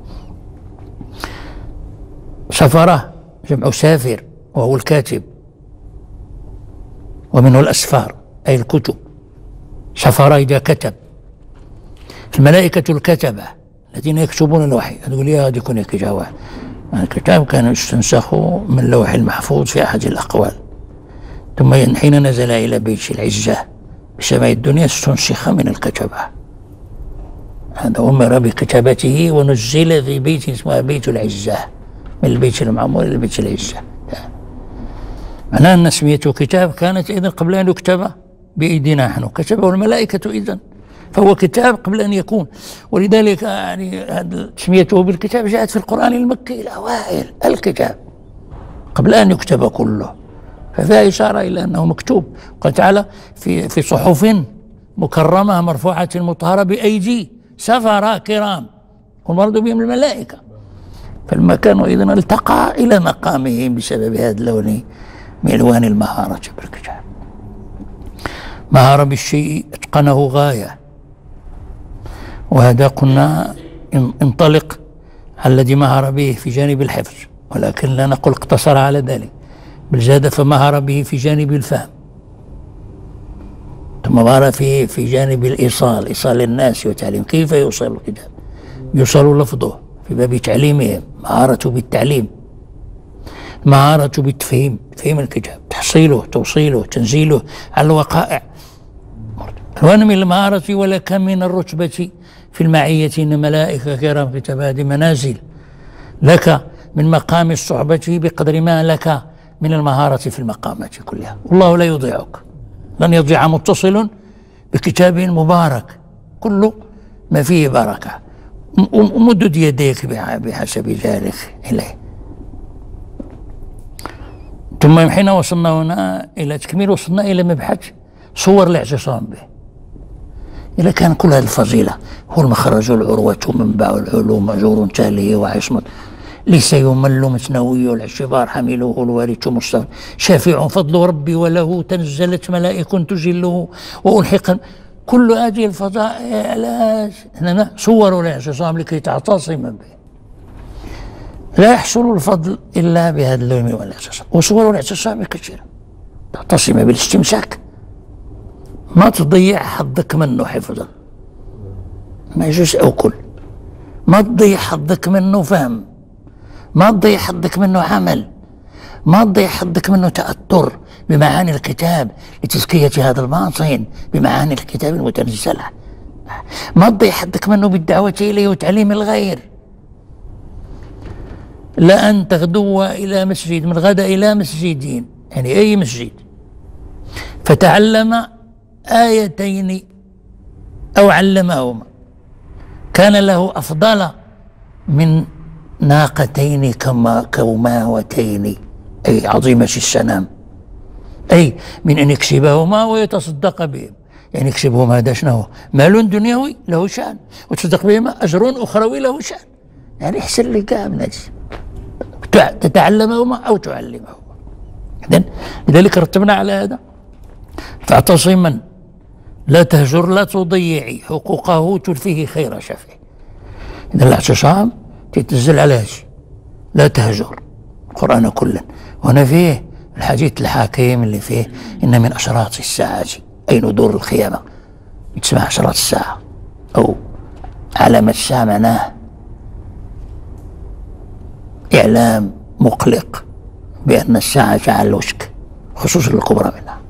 سفرة جمع سافر وهو الكاتب، ومنه الأسفار أي الكتب. سفر إذا كتب. الملائكة الكتبة الذين يكتبون الوحي، تقول لي هذا يكون كتاب الكتاب كان يستنسخ من اللوح المحفوظ في أحد الأقوال، ثم حين نزل إلى بيت العزة بسماء الدنيا استنسخ من الكتبة. هذا أمر بكتابته ونزل في بيت اسمه بيت العزة، من البيت المعمور إلى بيت العزة. معناه أن تسميته كتاب كانت إذن قبل أن يكتب بأيدينا نحن، كتبه الملائكة إذن، فهو كتاب قبل أن يكون. ولذلك يعني تسميته بالكتاب جاءت في القرآن المكي الأوائل، الكتاب قبل أن يكتب كله، ففيها إشارة إلى أنه مكتوب. قال تعالى في في صحف مكرمة مرفوعة مطهرة بأيدي سفرة كرام، والمراد بهم الملائكة. فلما كانوا إذن التقى إلى مقامهم بسبب هذا اللون من ألوان المهارة بالكتاب. مهارة بالشيء اتقنه غاية، وهذا قلنا انطلق على الذي مهر به في جانب الحفظ، ولكن لا نقول اقتصر على ذلك، بل زاد فمهر به في جانب الفهم، ثم مهر في في جانب الإيصال، إيصال الناس وتعليم. كيف يوصل الكتاب؟ يوصل لفظه في باب تعليمهم، مهارة بالتعليم، مهارة بالتفهيم، تفهيم الكتاب، تحصيله، توصيله، تنزيله على الوقائع. وأنا من المهارة ولك من الرتبة في المعية إن ملائكة كرام كتاب، هذه منازل لك من مقام الصحبة بقدر ما لك من المهارة في المقامات كلها. والله لا يضيعك، لن يضيع متصل بكتاب مبارك كل ما فيه بركة، ومدد يديك بحسب ذلك إليه. ثم حين وصلنا هنا إلى تكميل، وصلنا إلى مبحث صور الاعتصام به. إذا كان كل هذه الفضيلة هو المخرج العروة منبع العلوم مأجور تاليه وعصمت، ليس يمل مثنوي الاعتبار حمله الوارث مصطفى، شافع فضل ربي وله تنزلت ملائك تجله وألحق. كل هذه الفضائل هنا صور الاعتصام لكي تعتصم به. لا يحصل الفضل إلا بهذا اللون والاعتصام، وصور الاعتصام كثيرة. تعتصم بالاستمساك، ما تضيع حظك منه حفظا، ما يجوز أو كل، ما تضيع حظك منه فهم، ما تضيع حظك منه عمل، ما تضيع حظك منه تأثر بمعاني الكتاب لتزكية هذا الباطن بمعاني الكتاب المتنزلة، ما تضيع حظك منه بالدعوة إليه وتعليم الغير. لا أن تغدو إلى مسجد، من غدا إلى مسجدين، يعني أي مسجد، فتعلم آيتين أو علمهما كان له أفضل من ناقتين كما كوماوتين، أي عظيمة السنام، أي من أن يكسبهما ويتصدق بهم. يعني يكسبهما هذا شنو؟ مال دنيوي له شأن، وتصدق بهما أجر أخروي له شأن. يعني احسن لك من هذه، تتعلمهما أو تعلمهما. إذن لذلك رتبنا على هذا. فاعتصما لا تهجر لا تضيعي حقوقه تلفيه خير شفعي. إذا الاعتصام تتنزل على هذا، لا تهجر القرآن كله. وهنا فيه الحديث الحاكم اللي فيه إن من أشراط الساعة، أي ندور القيامة، تسمى أشراط الساعة أو علامة الساعة، معناه إعلام مقلق بأن الساعة على الوشك، خصوصا الكبرى منها.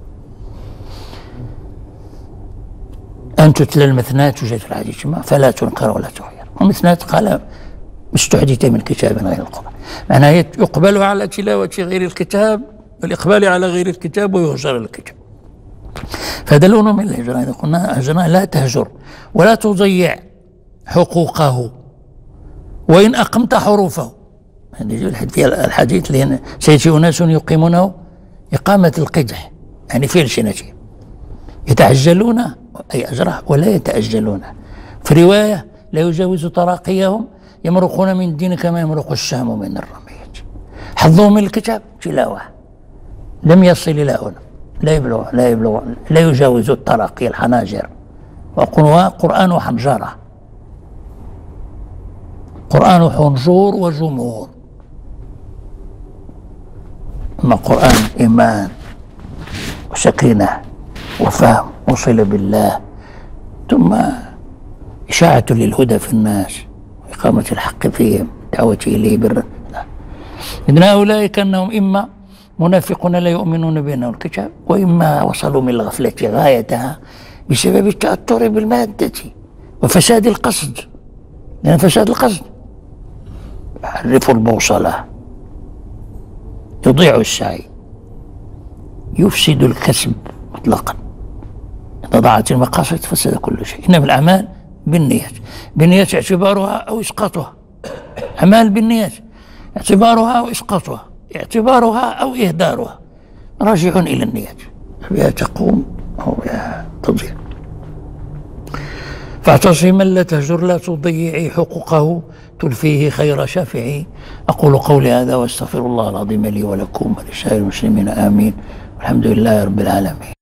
أن تتلى المثنات توجد في الحديث فلا تنكر ولا تغير. والمثنات قال مستحدثة من كتاب غير القرآن، معناه يقبل على تلاوة غير الكتاب، والإقبال على غير الكتاب ويهجر الكتاب. فهذا لون من الهجرة. إذا قلنا هجرة لا تهجر ولا تضيع حقوقه وإن أقمت حروفه. في الحديث لأن سيأتي أناس يقيمونه إقامة القدح، يعني في ألسنتهم، يتعجلون أي أجره ولا يتأجلون. في رواية لا يجاوز تراقيهم، يمرقون من الدين كما يمرق السهم من الرمية. حظهم من الكتاب تلاوة، لم يصل إلى هنا، لا يبلغ لا يبلغ لا يجاوز التراقي الحناجر. وقرآن حنجرة، قرآن حنجور وجمهور. أما قرآن إيمان وسكينة وفهم وصل بالله، ثم إشاعة للهدى في الناس وإقامة الحق فيهم، دعوة إليه بر. إذن هؤلاء كأنهم إما منافقون لا يؤمنون بأنه الكتاب، وإما وصلوا من الغفلة غايتها بسبب التأثر بالمادة وفساد القصد. لأن فساد القصد يحرف البوصلة، يضيع السعي، يفسد الكسب مطلقا. إذا ضاعت المقاصد فسد كل شيء. إنما الأعمال بالنيات، بالنيات اعتبارها أو إسقاطها. أعمال بالنيات اعتبارها أو إسقاطها، اعتبارها أو إهدارها راجع إلى النيات، بها تقوم أو بها تضيع. فاعتصما لا تهجر لا تضيعي حقوقه تلفيه خير شافعي. أقول قولي هذا واستغفر الله العظيم لي ولكم ولسائر المسلمين آمين. والحمد لله رب العالمين.